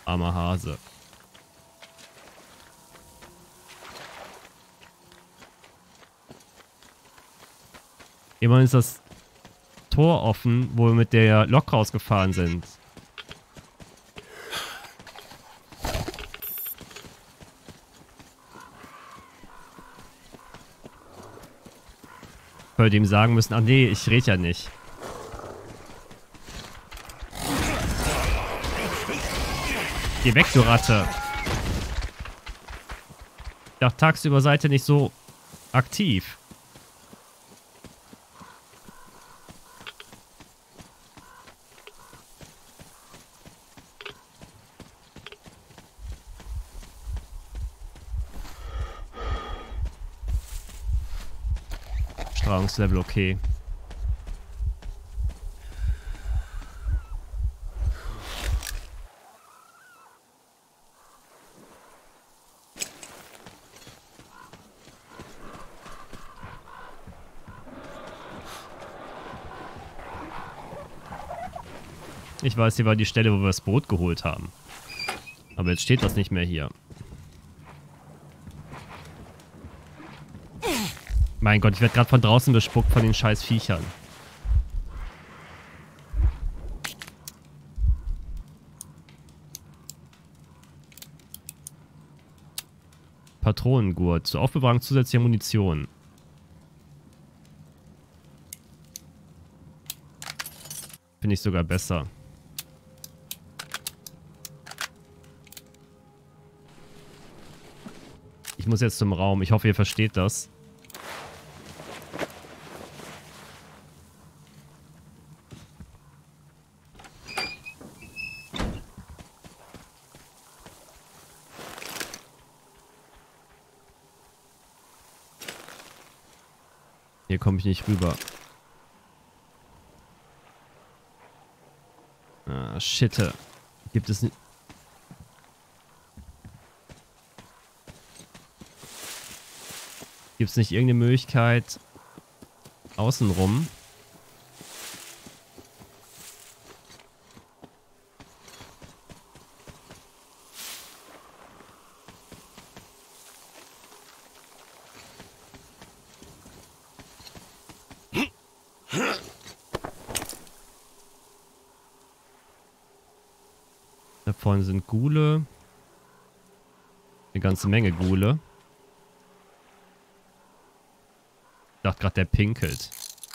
Armer Hase. Immerhin ist das Tor offen, wo wir mit der Lok rausgefahren sind. Ich würde ihm sagen müssen, ach nee, ich rede ja nicht. Geh weg, du Ratte. Ich dachte, tagsüber seid ihr nicht so aktiv. Strahlungslevel okay. Ich weiß, hier war die Stelle, wo wir das Boot geholt haben. Aber jetzt steht das nicht mehr hier. Mein Gott, ich werde gerade von draußen bespuckt von den scheiß Viechern. Patronengurt. Zur Aufbewahrung zusätzlicher Munition. Finde ich sogar besser. Ich muss jetzt zum Raum. Ich hoffe, ihr versteht das. Hier komme ich nicht rüber. Ah, Shitte. Gibt es nicht... Gibt es nicht irgendeine Möglichkeit außenrum? Da vorne sind Ghule. Eine ganze Menge Ghule. Ich dachte gerade, der pinkelt.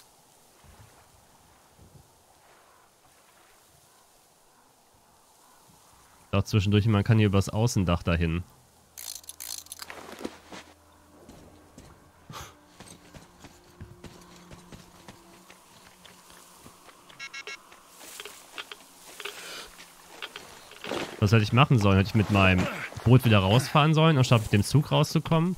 Ich dachte zwischendurch, man kann hier übers Außendach dahin. Was hätte ich machen sollen? Hätte ich mit meinem Boot wieder rausfahren sollen, anstatt mit dem Zug rauszukommen?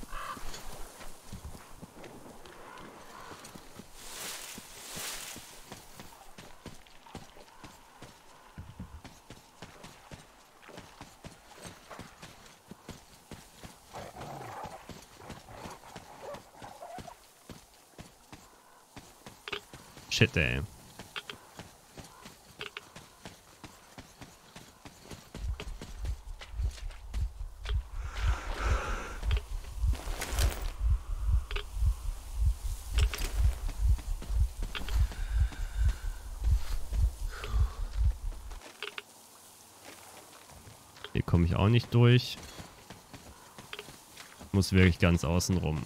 Shit, ey. Hier komme ich auch nicht durch. Muss wirklich ganz außen rum.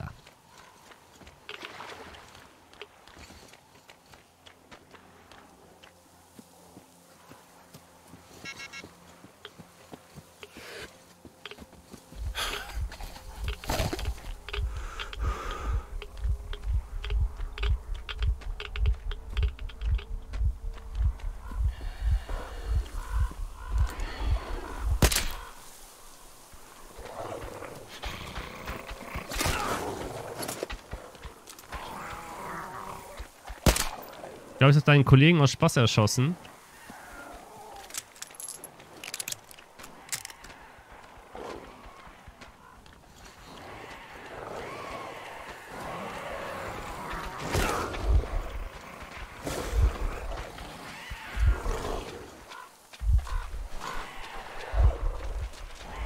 Ich glaube, ich habe deinen Kollegen aus Spaß erschossen.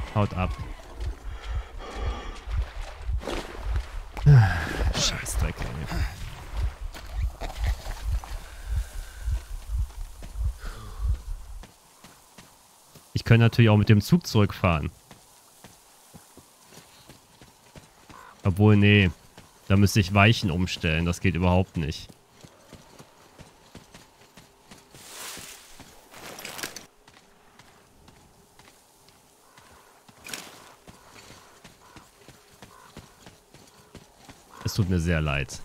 Haut ab. Scheißdreck, ey. Ich könnte natürlich auch mit dem Zug zurückfahren. Obwohl, nee. Da müsste ich Weichen umstellen. Das geht überhaupt nicht. Es tut mir sehr leid.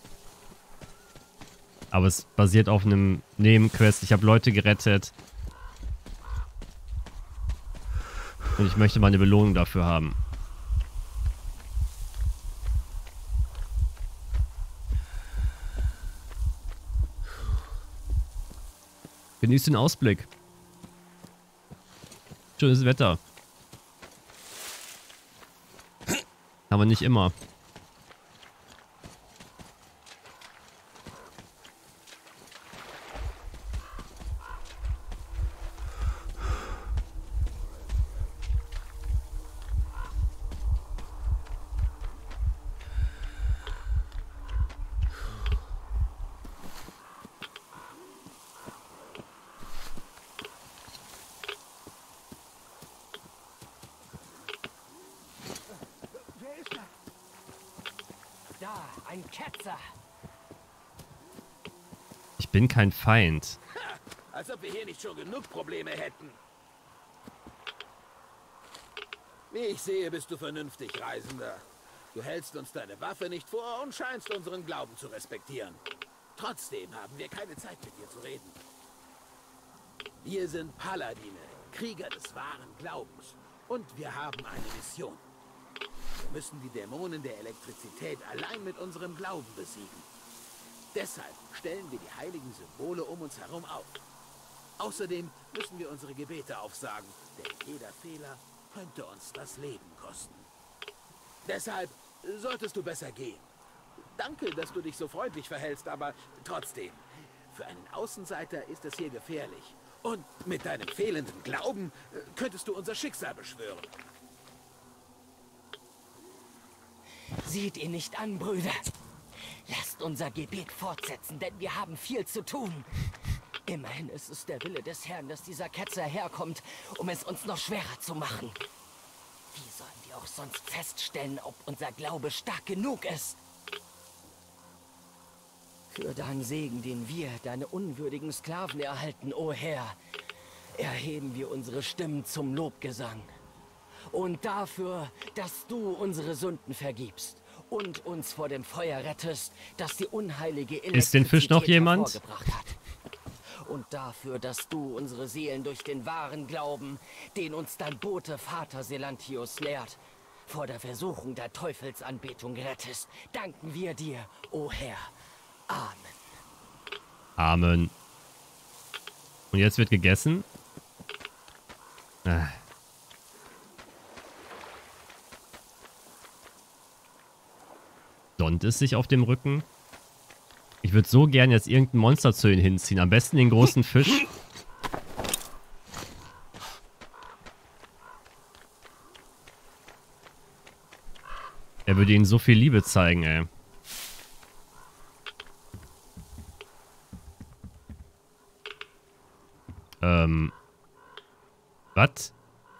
Aber es basiert auf einem Nebenquest. Ich habe Leute gerettet. Und ich möchte mal eine Belohnung dafür haben. Genießt den Ausblick. Schönes Wetter. Aber nicht immer. Ein Ketzer. Ich bin kein Feind. Als ob wir hier nicht schon genug Probleme hätten. Wie ich sehe, bist du vernünftig, Reisender. Du hältst uns deine Waffe nicht vor und scheinst unseren Glauben zu respektieren. Trotzdem haben wir keine Zeit, mit dir zu reden. Wir sind Paladine, Krieger des wahren Glaubens. Und wir haben eine Mission. Wir müssen die Dämonen der Elektrizität allein mit unserem Glauben besiegen. Deshalb stellen wir die heiligen Symbole um uns herum auf. Außerdem müssen wir unsere Gebete aufsagen, denn jeder Fehler könnte uns das Leben kosten. Deshalb solltest du besser gehen. Danke, dass du dich so freundlich verhältst, aber trotzdem, für einen Außenseiter ist es hier gefährlich. Und mit deinem fehlenden Glauben könntest du unser Schicksal beschwören. Seht ihr nicht an, Brüder? Lasst unser Gebet fortsetzen, denn wir haben viel zu tun. Immerhin ist es der Wille des Herrn, dass dieser Ketzer herkommt, um es uns noch schwerer zu machen. Wie sollen wir auch sonst feststellen, ob unser Glaube stark genug ist? Für deinen Segen, den wir, deine unwürdigen Sklaven, erhalten, o Herr, erheben wir unsere Stimmen zum Lobgesang. Und dafür, dass du unsere Sünden vergibst und uns vor dem Feuer rettest, das die unheilige Elektrizität Ist den Fisch noch jemand? hervorgebracht hat. Und dafür, dass du unsere Seelen durch den wahren Glauben, den uns dein Bote Vater Selantius lehrt, vor der Versuchung der Teufelsanbetung rettest, danken wir dir, o Herr. Amen. Amen. Und jetzt wird gegessen? Sonnt es sich auf dem Rücken? Ich würde so gern jetzt irgendein Monster zu ihnen hinziehen. Am besten den großen Fisch. Er würde ihnen so viel Liebe zeigen, ey. Was?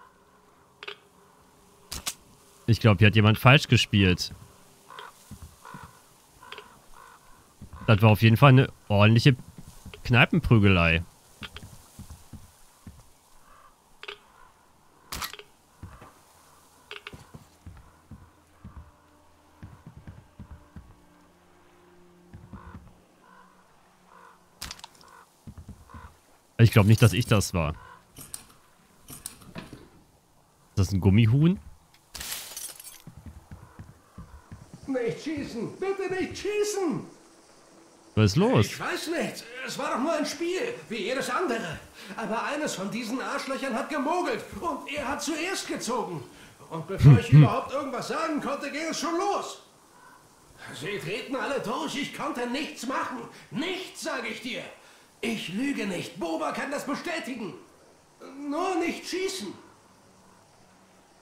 Ich glaube, hier hat jemand falsch gespielt. Das war auf jeden Fall eine ordentliche Kneipenprügelei. Ich glaube nicht, dass ich das war. Ist das ein Gummihuhn? Nicht schießen! Bitte nicht schießen! Was ist los? Ich weiß nicht. Es war doch nur ein Spiel, wie jedes andere. Aber eines von diesen Arschlöchern hat gemogelt und er hat zuerst gezogen. Und bevor ich überhaupt irgendwas sagen konnte, ging es schon los. Sie treten alle durch, ich konnte nichts machen. Nichts, sage ich dir. Ich lüge nicht. Boba kann das bestätigen. Nur nicht schießen.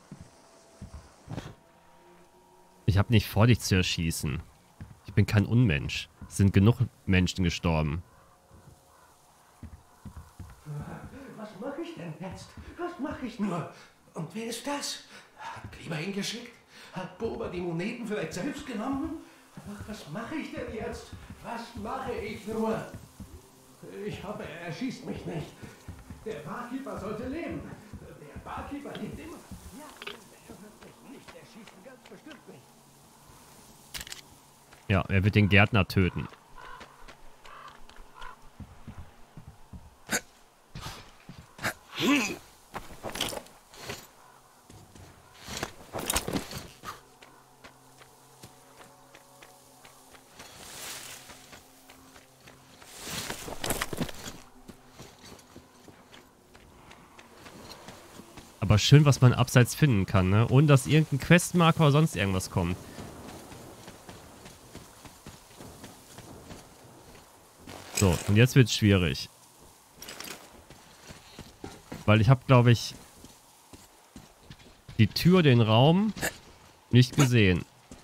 Ich habe nicht vor, dich zu erschießen. Ich bin kein Unmensch. Es sind genug Menschen gestorben. Was mache ich denn jetzt? Was mache ich nur? Und wer ist das? Hat Kleber ihn geschickt? Hat Boba die Moneten vielleicht selbst genommen? Ach, was mache ich denn jetzt? Was mache ich nur? Ich hoffe, er erschießt mich nicht. Der Barkeeper sollte leben. Der Barkeeper lebt immer. Ja, er wird mich nicht erschießen, ganz bestimmt nicht. Ja, er wird den Gärtner töten. Aber schön, was man abseits finden kann, ne? Ohne dass irgendein Questmarker oder sonst irgendwas kommt. So, und jetzt wird's schwierig. Weil ich habe, glaube ich, die Tür, den Raum nicht gesehen.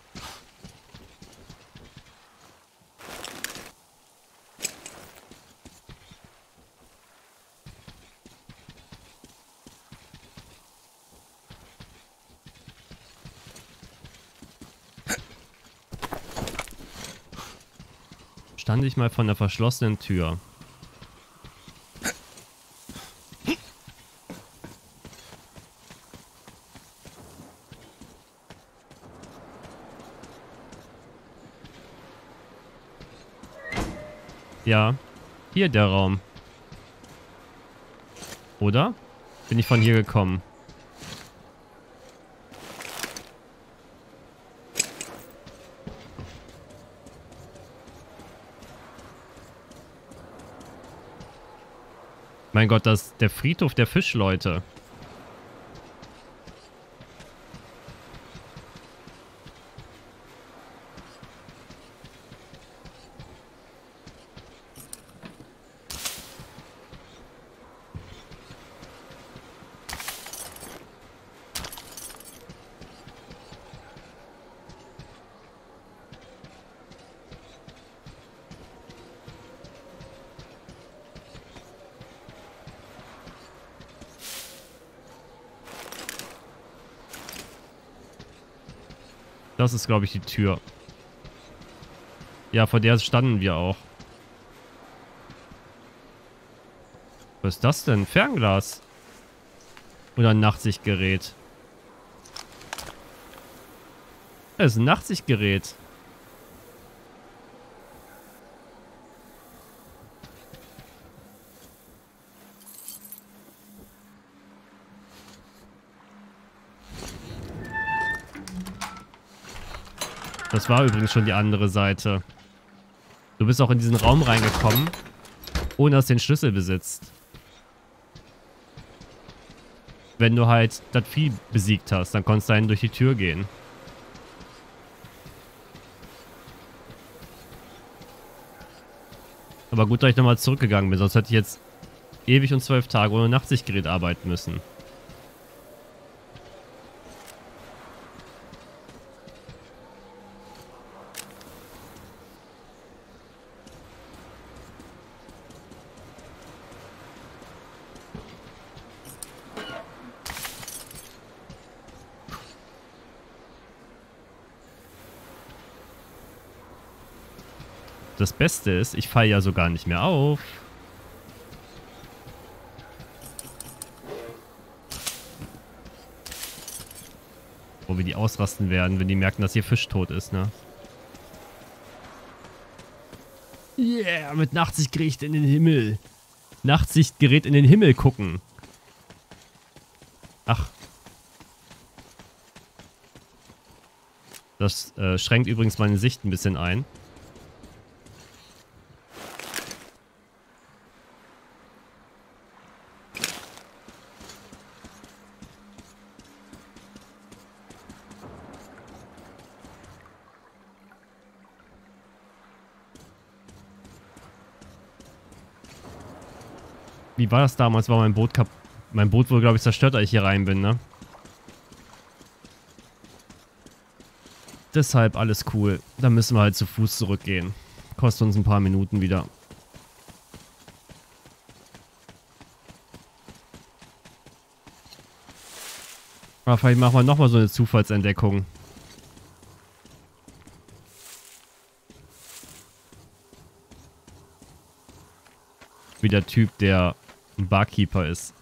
Stand ich mal vor einer verschlossenen Tür. Ja, hier der Raum. Oder? Bin ich von hier gekommen? Mein Gott, das ist der Friedhof der Fischleute. Das ist, glaube ich, die Tür. Ja, vor der standen wir auch. Was ist das denn? Fernglas? Oder ein Nachtsichtgerät? Das ist ein Nachtsichtgerät. Das war übrigens schon die andere Seite. Du bist auch in diesen Raum reingekommen, ohne dass du den Schlüssel besitzt. Wenn du halt das Vieh besiegt hast, dann konntest du dann durch die Tür gehen. Aber gut, dass ich nochmal zurückgegangen bin, sonst hätte ich jetzt ewig und 12 Tage ohne Nachtsichtgerät arbeiten müssen. Das Beste ist, ich falle ja so gar nicht mehr auf. Wo wir die ausrasten werden, wenn die merken, dass ihr Fisch tot ist, ne? Yeah, mit Nachtsichtgerät in den Himmel. Nachtsichtgerät in den Himmel gucken. Ach. Das schränkt übrigens meine Sicht ein bisschen ein. Wie war das damals? War mein Boot kaputt? Mein Boot wurde, glaube ich, zerstört, als ich hier rein bin, ne? Deshalb alles cool. Dann müssen wir halt zu Fuß zurückgehen. Kostet uns ein paar Minuten wieder. Aber vielleicht machen wir nochmal so eine Zufallsentdeckung. Wie der Typ, der ein Barkeeper ist.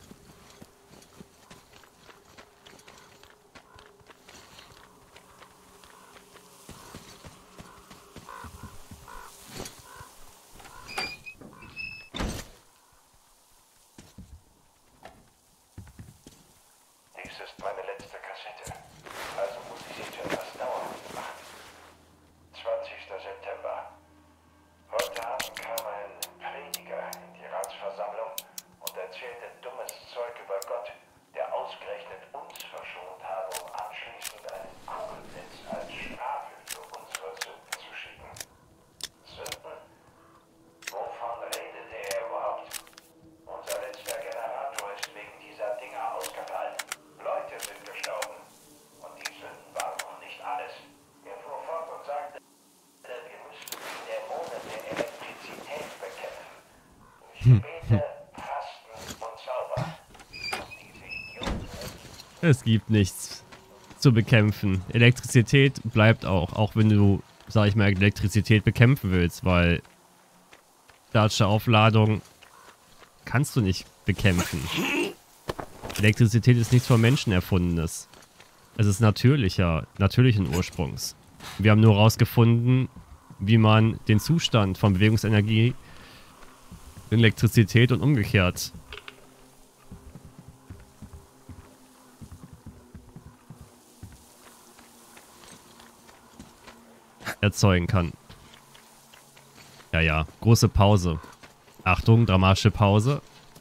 Dies ist meine letzte Kassette. Also muss ich sie zu etwas Dauerhaftem machen. 20. September. Heute Abend kam ein Prediger in die Ratsversammlung und erzählte dummes Zeug über Gott, der ausgerechnet uns verschont habe, um anschließend einen Kugelblitz als Strafe für unsere Sünden zu schicken. Sünden? Wovon redete er überhaupt? Unser letzter Generator ist wegen dieser Dinger ausgefallen. Leute sind gestorben. Und die Sünden waren noch nicht alles. Er fuhr fort und sagte, wir müssten die Dämonen der Elektrizität bekämpfen. Durch Gebete, Fasten und Zauber. Und diese Idioten. Es gibt nichts zu bekämpfen. Elektrizität bleibt auch wenn du, sag ich mal, Elektrizität bekämpfen willst, weil statische Aufladung kannst du nicht bekämpfen. Elektrizität ist nichts von Menschen erfundenes. Es ist natürlichen Ursprungs. Wir haben nur herausgefunden, wie man den Zustand von Bewegungsenergie in Elektrizität und umgekehrt erzeugen kann. Ja, große Pause. Achtung, dramatische Pause.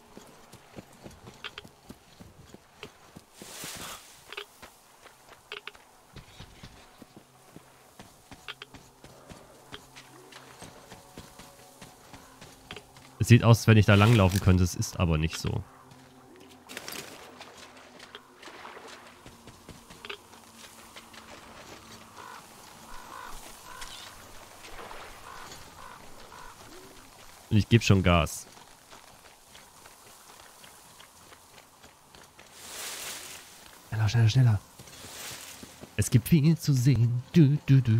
Es sieht aus, als wenn ich da langlaufen könnte, es ist aber nicht so. Und ich gebe schon Gas. Schneller, schneller, schneller. Es gibt viel zu sehen. Du.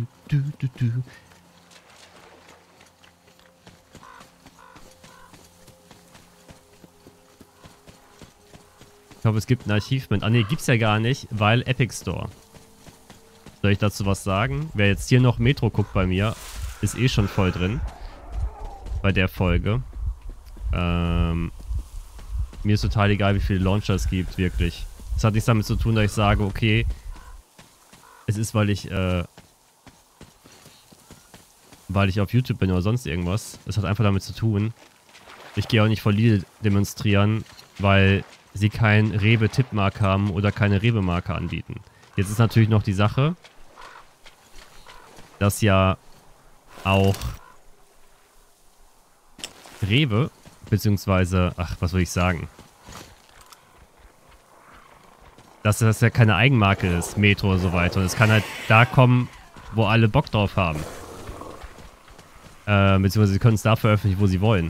Ich hoffe, es gibt ein Achievement. Ah ne, gibt's ja gar nicht, weil Epic Store. Soll ich dazu was sagen? Wer jetzt hier noch Metro guckt bei mir, ist eh schon voll drin. Bei der Folge. Mir ist total egal, wie viele Launcher es gibt, wirklich. Es hat nichts damit zu tun, dass ich sage, okay, es ist, weil ich auf YouTube bin oder sonst irgendwas. Es hat einfach damit zu tun. Ich gehe auch nicht vor Lidl demonstrieren, weil sie kein Rewe-Tippmark haben oder keine Rewe-Marke anbieten. Jetzt ist natürlich noch die Sache, dass ja auch Rewe, beziehungsweise, was soll ich sagen? Dass das ja keine Eigenmarke ist, Metro und so weiter. Und es kann halt da kommen, wo alle Bock drauf haben. Beziehungsweise sie können es da veröffentlichen, wo sie wollen.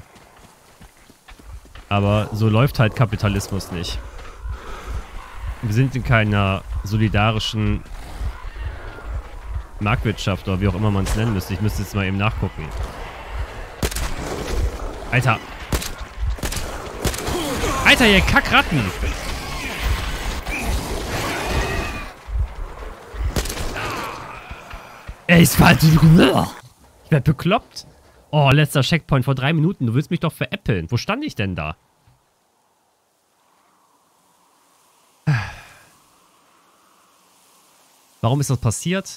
Aber so läuft halt Kapitalismus nicht. Wir sind in keiner solidarischen Marktwirtschaft oder wie auch immer man es nennen müsste. Ich müsste jetzt mal eben nachgucken. Alter. Alter, ihr Kackratten. Ey, ich werd bekloppt. Oh, letzter Checkpoint vor 3 Minuten. Du willst mich doch veräppeln. Wo stand ich denn da? Warum ist das passiert?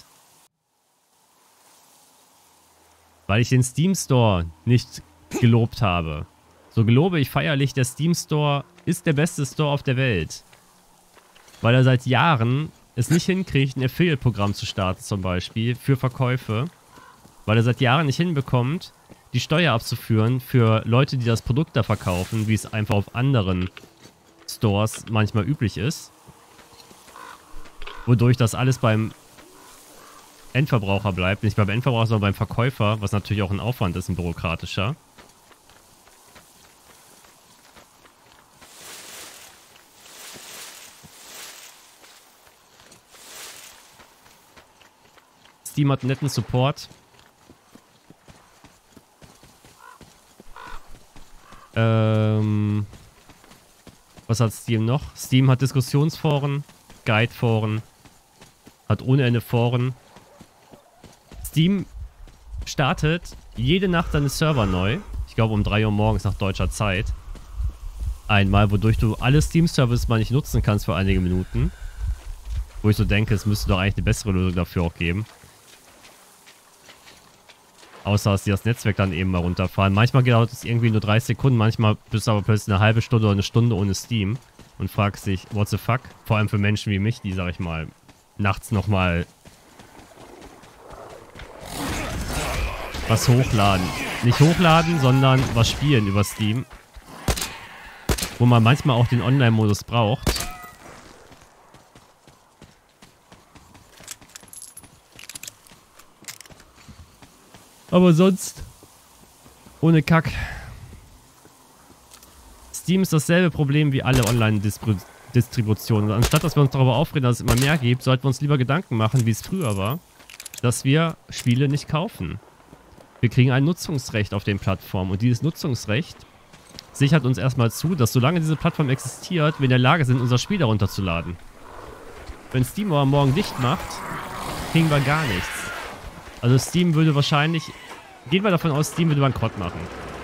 Weil ich den Steam Store nicht gelobt habe. So gelobe ich feierlich, der Steam Store ist der beste Store auf der Welt. Weil er seit Jahren es nicht hinkriegt, ein Affiliate-Programm zu starten zum Beispiel für Verkäufe. Weil er seit Jahren nicht hinbekommt, die Steuer abzuführen für Leute, die das Produkt da verkaufen, wie es einfach auf anderen Stores manchmal üblich ist. Wodurch das alles beim Endverbraucher bleibt. Nicht beim Endverbraucher, sondern beim Verkäufer, was natürlich auch ein Aufwand ist, ein bürokratischer. Steam hat einen netten Support. Was hat Steam noch? Steam hat Diskussionsforen, Guideforen, hat ohne Ende Foren. Steam startet jede Nacht seine Server neu. Ich glaube um 3 Uhr morgens nach deutscher Zeit. Einmal, wodurch du alle Steam-Services mal nicht nutzen kannst für einige Minuten. Wo ich so denke, es müsste doch eigentlich eine bessere Lösung dafür auch geben. Außer, dass die das Netzwerk dann eben mal runterfahren. Manchmal dauert es irgendwie nur 30 Sekunden, manchmal bist du aber plötzlich eine halbe Stunde oder eine Stunde ohne Steam und fragst dich, what the fuck? Vor allem für Menschen wie mich, die, sag ich mal, nachts nochmal was hochladen. Nicht hochladen, sondern was spielen über Steam. Wo man manchmal auch den Online-Modus braucht. Aber sonst ohne Kack. Steam ist dasselbe Problem wie alle Online-Distributionen. Anstatt dass wir uns darüber aufregen, dass es immer mehr gibt, sollten wir uns lieber Gedanken machen, wie es früher war, dass wir Spiele nicht kaufen. Wir kriegen ein Nutzungsrecht auf den Plattformen und dieses Nutzungsrecht sichert uns erstmal zu, dass solange diese Plattform existiert, wir in der Lage sind, unser Spiel darunter zu laden. Wenn Steam aber morgen dicht macht, kriegen wir gar nichts. Also Steam würde wahrscheinlich, gehen wir davon aus, Steam würde Bankrott machen.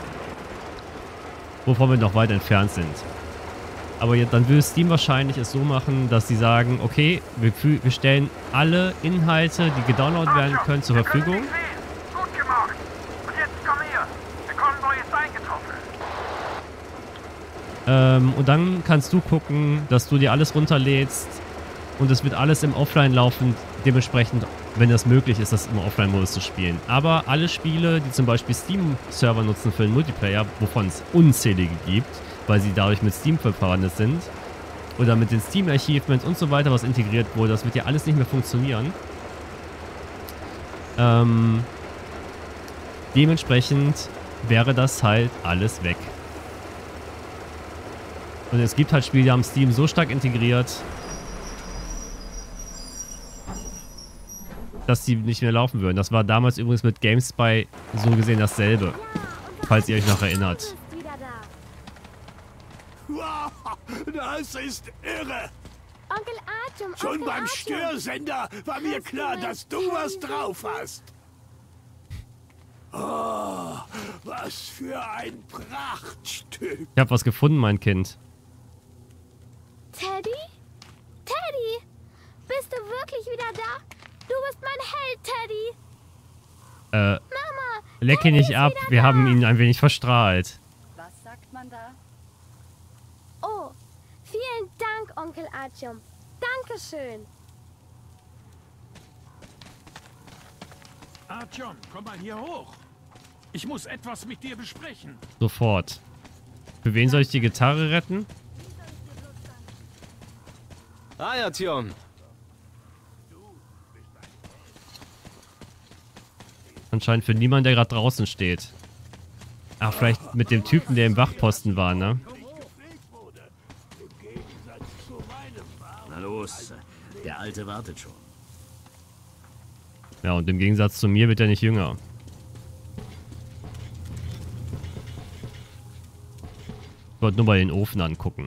Wovon wir noch weit entfernt sind. Aber dann würde Steam wahrscheinlich es so machen, dass sie sagen, okay, wir stellen alle Inhalte, die gedownloadet werden können, zur Verfügung. Gut gemacht. Und jetzt komm her. Der Konvoi ist eingetroffen. Und dann kannst du gucken, dass du dir alles runterlädst und es wird alles im Offline laufen, dementsprechend, wenn das möglich ist, das im Offline-Modus zu spielen. Aber alle Spiele, die zum Beispiel Steam-Server nutzen für den Multiplayer, wovon es unzählige gibt, weil sie dadurch mit Steam verbandet sind, oder mit den Steam-Achievements und so weiter, was integriert wurde, das wird ja alles nicht mehr funktionieren. Dementsprechend wäre das halt alles weg. Und es gibt halt Spiele, die haben Steam so stark integriert, dass die nicht mehr laufen würden. Das war damals übrigens mit GameSpy so gesehen dasselbe. Falls ihr euch noch erinnert. Wow, das ist irre. Onkel Artyom, Schon Onkel beim Artyom. Störsender war mir klar, dass du was drauf hast. Oh, was für ein Prachtstück. Ich habe was gefunden, mein Kind. Teddy? Teddy? Bist du wirklich wieder da? Du bist mein Held, Teddy. Mama, Leck ihn Teddy nicht ist ab. wieder Wir da. haben ihn ein wenig verstrahlt. Was sagt man da? Oh, vielen Dank, Onkel Artyom. Dankeschön. Artyom, komm mal hier hoch. Ich muss etwas mit dir besprechen. Sofort. Für wen soll ich die Gitarre retten? Hi, Artyom. Anscheinend für niemanden, der gerade draußen steht. Ach, vielleicht mit dem Typen, der im Wachposten war, ne? Na los, der Alte wartet schon. Ja, und im Gegensatz zu mir wird er nicht jünger. Ich wollte nur mal den Ofen angucken.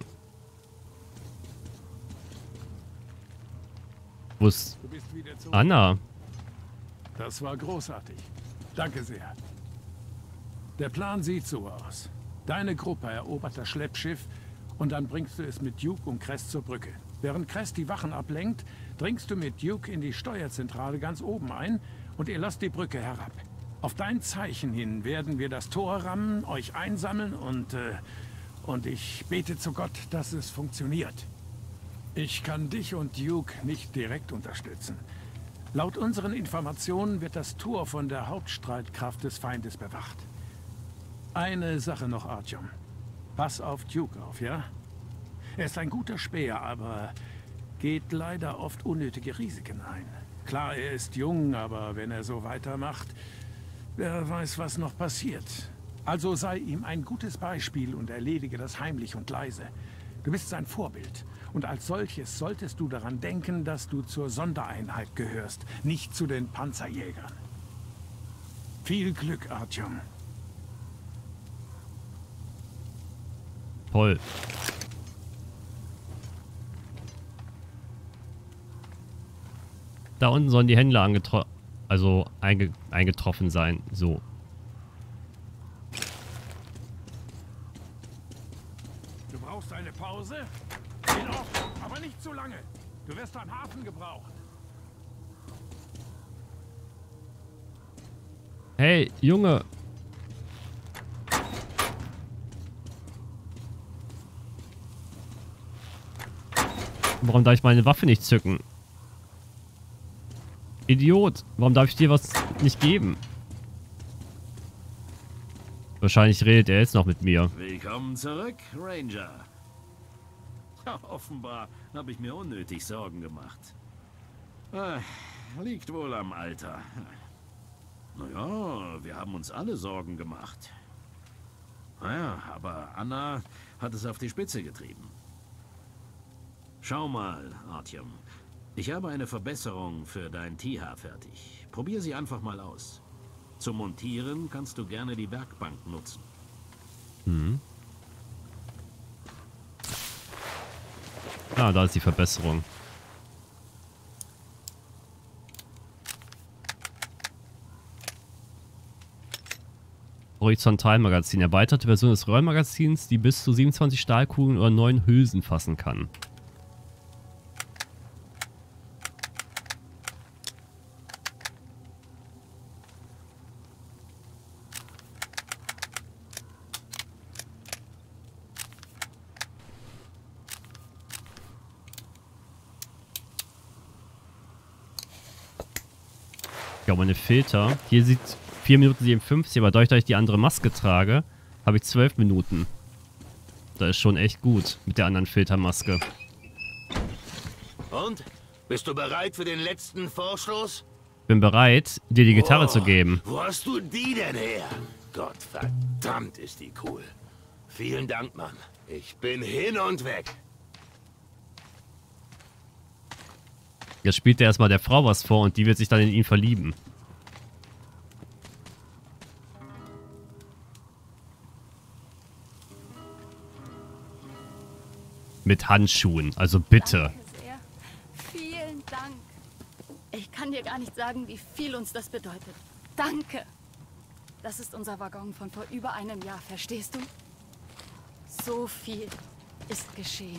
Wo ist Du bist wieder zurück. Anna? Das war großartig. Danke sehr. Der Plan sieht so aus. Deine Gruppe erobert das Schleppschiff und dann bringst du es mit Duke und Crest zur Brücke. Während Crest die Wachen ablenkt, dringst du mit Duke in die Steuerzentrale ganz oben ein und ihr lasst die Brücke herab. Auf dein Zeichen hin werden wir das Tor rammen, euch einsammeln und ich bete zu Gott, dass es funktioniert. Ich kann dich und Duke nicht direkt unterstützen. Laut unseren Informationen wird das Tor von der Hauptstreitkraft des Feindes bewacht. Eine Sache noch, Artyom. Pass auf Duke auf, ja? Er ist ein guter Späher, aber geht leider oft unnötige Risiken ein. Klar, er ist jung, aber wenn er so weitermacht, wer weiß, was noch passiert. Also sei ihm ein gutes Beispiel und erledige das heimlich und leise. Du bist sein Vorbild. Und als solches solltest du daran denken, dass du zur Sondereinheit gehörst, nicht zu den Panzerjägern. Viel Glück, Artyom. Toll. Da unten sollen die Händler eingetroffen sein. So. Du brauchst eine Pause? In Ordnung, aber nicht zu lange. Du wirst am Hafen gebraucht. Hey, Junge. Warum darf ich meine Waffe nicht zücken? Idiot. Warum darf ich dir was nicht geben? Wahrscheinlich redet er jetzt noch mit mir. Willkommen zurück, Ranger. Ja, offenbar habe ich mir unnötig Sorgen gemacht. Liegt wohl am Alter. Naja, wir haben uns alle Sorgen gemacht. Naja, aber Anna hat es auf die Spitze getrieben. Schau mal, Artyom. Ich habe eine Verbesserung für dein TH fertig. Probier sie einfach mal aus. Zum Montieren kannst du gerne die Werkbank nutzen. Mhm. Ah, da ist die Verbesserung. Horizontalmagazin. Erweiterte Version des Röhrmagazins, die bis zu 27 Stahlkugeln oder 9 Hülsen fassen kann. Ja, meine Filter. Hier sieht 4 Minuten 57, aber dadurch, dass ich die andere Maske trage, habe ich 12 Minuten. Das ist schon echt gut mit der anderen Filtermaske. Und? Bist du bereit für den letzten Vorstoß? Bin bereit, dir die Gitarre zu geben. Wo hast du die denn her? Gott verdammt, ist die cool. Vielen Dank, Mann. Ich bin hin und weg. Jetzt spielt er erstmal der Frau was vor und die wird sich dann in ihn verlieben. Mit Handschuhen, also bitte. Danke sehr. Vielen Dank. Ich kann dir gar nicht sagen, wie viel uns das bedeutet. Danke. Das ist unser Waggon von vor über einem Jahr, verstehst du? So viel ist geschehen.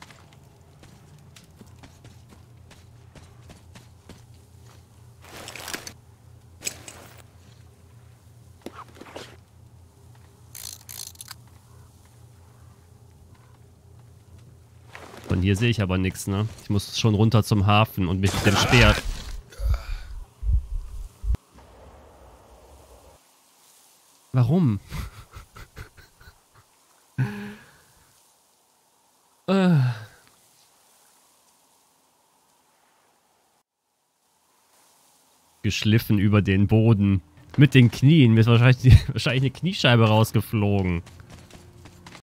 Von hier sehe ich aber nichts, ne? Ich muss schon runter zum Hafen und mich mit dem Speer... Warum? Geschliffen über den Boden. Mit den Knien. Mir ist wahrscheinlich eine Kniescheibe rausgeflogen.